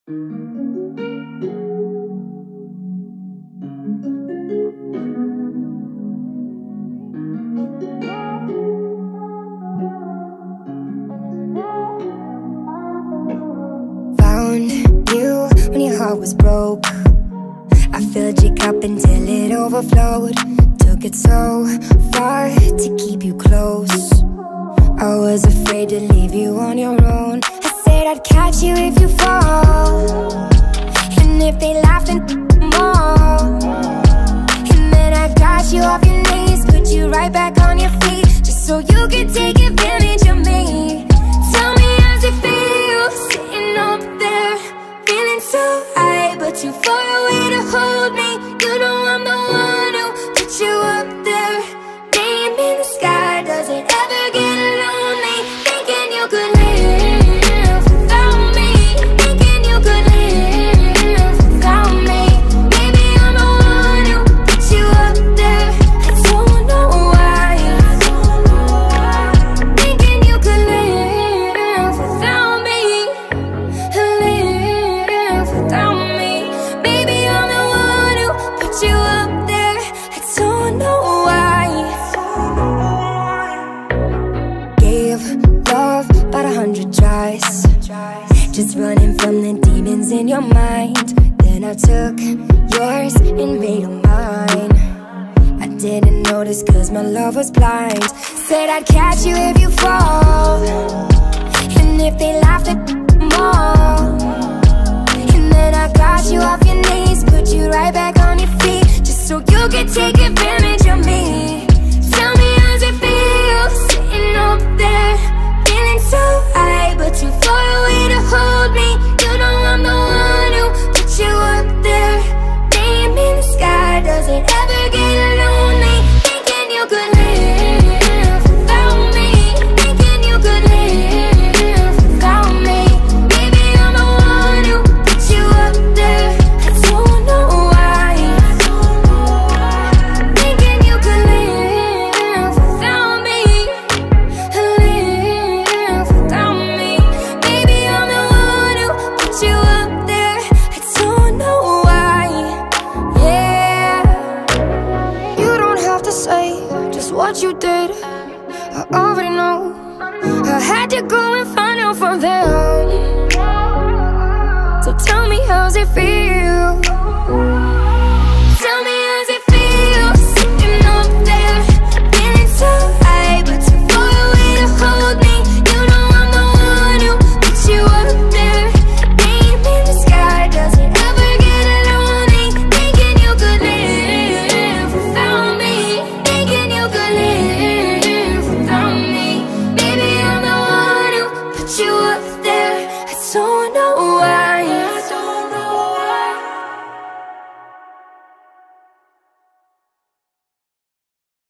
Found you when your heart was broke. I filled your cup until it overflowed. Took it so far to keep you close. I was afraid to leave you on your own. I said I'd catch you if you fall, and if they laugh then more. And then I got you off your knees, put you right back on your feet, just so you could take advantage of me. Tell me how's it feel, sitting up there, feeling so high, but too far away to hold me. You know I'm the one who put you up there. Name in the sky, does it ever get lonely? Thinking you could live without me, thinking you could live without me. Maybe I'm the one who put you up there. I don't know why. Thinking you could live without me, live without me. Maybe I'm the one who put you up there. I don't know why. Gave love about 100 tries, just running from the demons in your mind. Then I took yours and made them mine. I didn't notice cause my love was blind. Said I'd catch you if you fall, and if they laughed at more. And then I got you off your knees, put you right back on your feet, just so you could take advantage of me. Tell me how's it feel, sitting up there, feeling so high, but too far away to hold me. You know I'm the one who put you up there. Name in the sky, does it ever get lonely? Thinking you could live without me, thinking you could live without me. Maybe I'm the one who put you up there. I don't know why. Thinking you could live without me, live without me. Maybe I'm the one who put you up there. I don't know why. Yeah, you don't have to say just what you did, I already know. I had to go and find out from them. So tell me how's it feel. Tell me how's it feel, sitting up there, feeling so high, but too far away to hold me. You know I'm the one who put you up there. Name in the sky, does it ever get lonely? Thinking you could live without me, thinking you could live without me. Maybe I'm the one who put you up